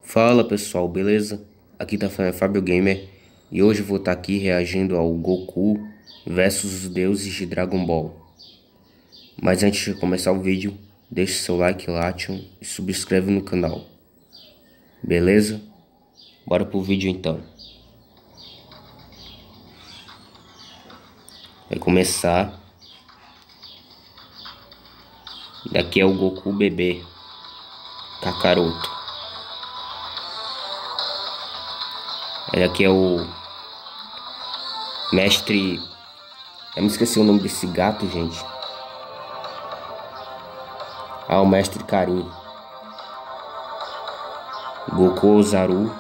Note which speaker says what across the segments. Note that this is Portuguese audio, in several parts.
Speaker 1: Fala pessoal, beleza? Aqui tá falando Fábio Gamer e hoje eu vou estar aqui reagindo ao Goku versus os deuses de Dragon Ball. Mas antes de começar o vídeo, deixe seu like, Lation e subscreve no canal. Beleza? Bora pro vídeo então. Vai começar. Daqui é o Goku bebê Kakaroto. Aqui é o mestre. Eu me esqueci o nome desse gato, gente. O mestre Karin. Goku Ozaru.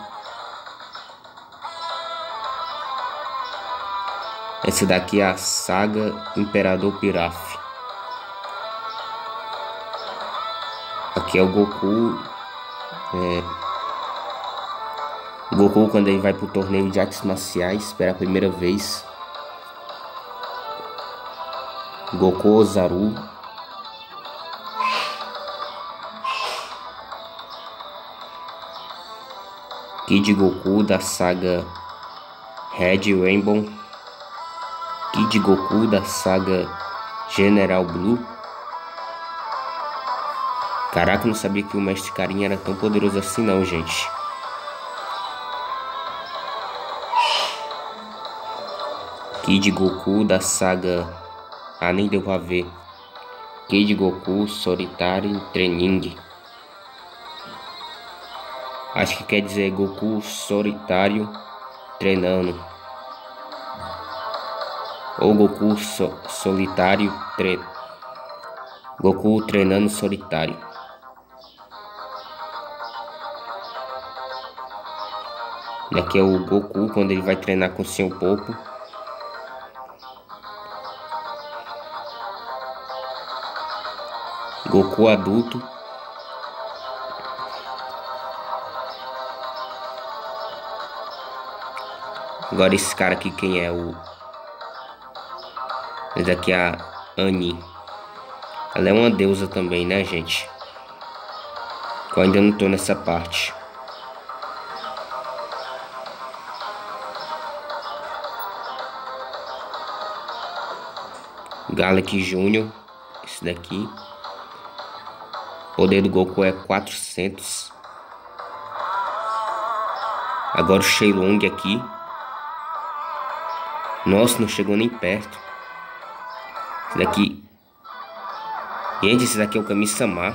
Speaker 1: Esse daqui é a saga Imperador Pilaf. Aqui é o Goku. Goku quando ele vai pro torneio de artes marciais pela primeira vez. Goku Ozaru. Kid Goku da saga Red Rainbow. Kid Goku da saga General Blue. Caraca, eu não sabia que o Mestre Karin era tão poderoso assim não, gente. Kid Goku da saga... nem deu pra ver. Kid Goku Solitário Training. Acho que quer dizer Goku Solitário Treinando. Ou Goku Solitário Goku Treinando Solitário. E aqui é o Goku quando ele vai treinar com seu Popo. Goku adulto. Agora esse cara aqui, quem é o... Esse daqui é a Annie. Ela é uma deusa também, né, gente? Eu ainda não tô nessa parte. Galek Jr. Esse daqui. O poder do Goku é 400. Agora o Shenlong aqui. Nossa, não chegou nem perto. Esse daqui... Gente, esse daqui é o Kami-sama.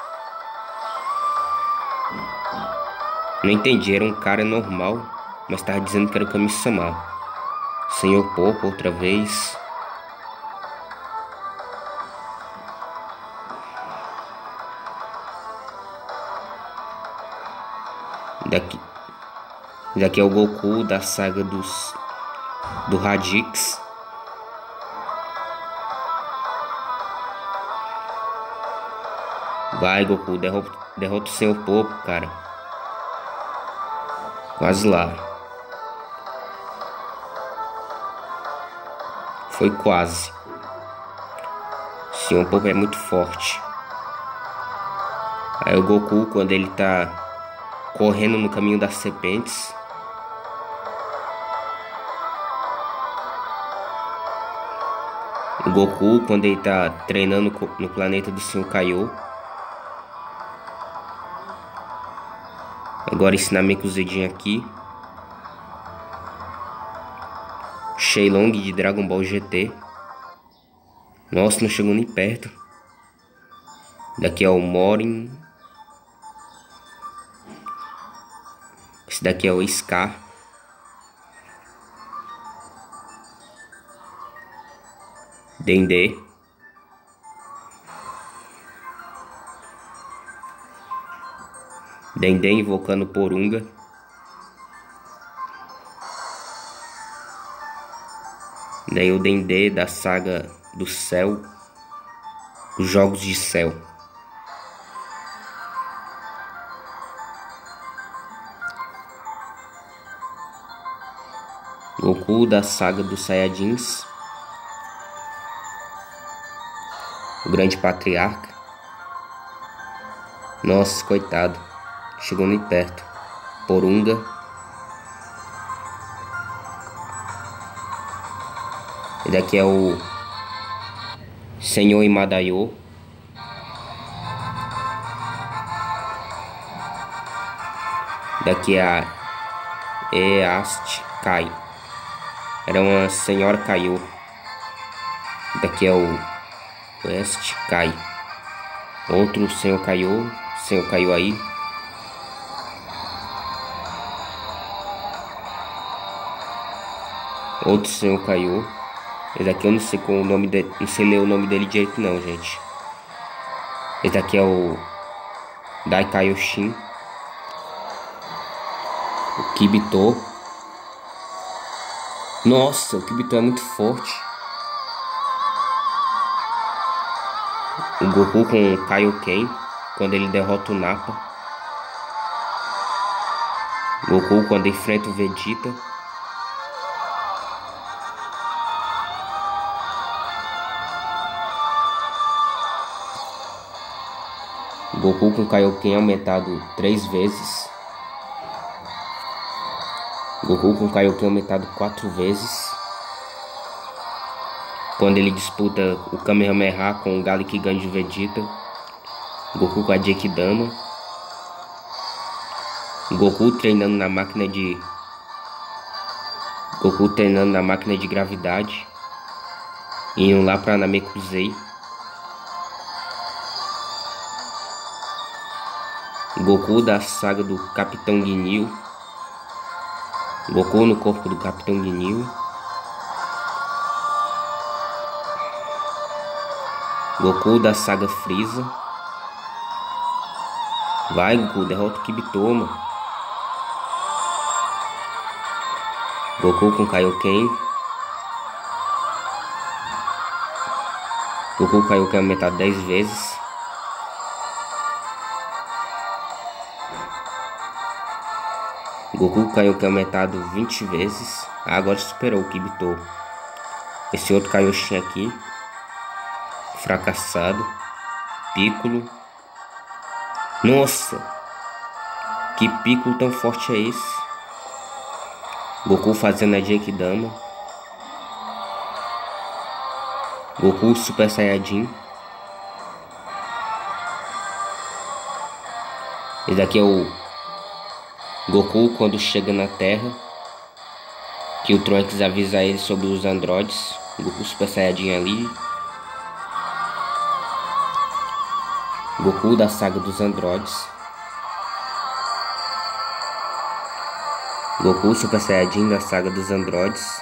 Speaker 1: Não entendi, era um cara normal, mas tava dizendo que era o Kami-sama. Senhor Popo outra vez. Daqui é o Goku da saga do Radix. Vai, Goku, derrota o Senhor Popo, cara. Quase lá. Foi quase. O Senhor Popo é muito forte. Aí o Goku, quando ele tá correndo no caminho das serpentes. O Goku, quando ele tá treinando no planeta do Senhor Kaiô. Agora esse Namekusei aqui. Shenlong de Dragon Ball GT. Nossa, não chegou nem perto. Daqui é o Morin. Esse daqui é o Scar. Dendê. Dendê invocando Porunga. Daí o Dendê da saga do céu. Os jogos de céu. Goku da saga dos Saiyajins. O grande patriarca. Nossa, coitado. Chegou nem perto. Porunga. Esse daqui é o Senhor Imadaiô. Daqui é a East Kai. Era uma senhora Kaiô. Daqui é o West Kai. Outro senhor Kaiô. Senhor Kaiô aí. Outro senhor Kaiô. Esse daqui eu não sei qual o nome dele. Não sei ler o nome dele direito não, gente. Esse daqui é o Dai Kaioshin. O Kibito. Nossa, o Kibito é muito forte. O Goku com o Kaioken, quando ele derrota o Nappa. Goku quando enfrenta o Vegeta. Goku com Kaioken aumentado 3 vezes. Goku com Kaioken aumentado 4 vezes. Quando ele disputa o Kamehameha com o Gallic-Gun de Vegeta. Goku com a Genkidama. Goku treinando na máquina de... Goku treinando na máquina de gravidade. Indo lá pra Namekusei. Goku da saga do Capitão Ginyu. Goku no corpo do Capitão Ginyu. Goku da saga Frieza. Vai, Goku, derrota o Kibitoma. Goku com Kaioken. Goku com Kaioken aumentado 10 vezes. Goku com Kaioken aumentado 20 vezes. Agora superou o Kibito. Esse outro Kaioshin aqui. Fracassado. Piccolo. Nossa! Que Piccolo tão forte é esse? Goku fazendo a Genkidama. Goku Super Saiyajin. Esse daqui é o Goku quando chega na Terra. Que o Trunks avisa ele sobre os androides. Goku Super Saiyajin ali. Goku da saga dos androides. Goku Super Saiyajin da saga dos androides.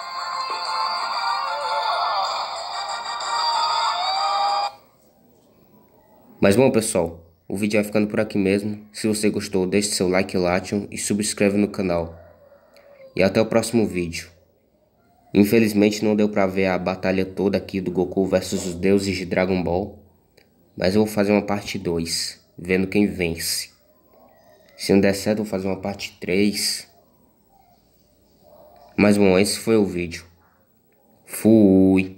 Speaker 1: Mas bom, pessoal, o vídeo vai ficando por aqui mesmo. Se você gostou, deixe seu like e subscreve no canal. E até o próximo vídeo. Infelizmente não deu pra ver a batalha toda aqui do Goku versus os deuses de Dragon Ball. Mas eu vou fazer uma parte 2, vendo quem vence. Se não der certo, eu vou fazer uma parte 3. Mas bom, esse foi o vídeo. Fui!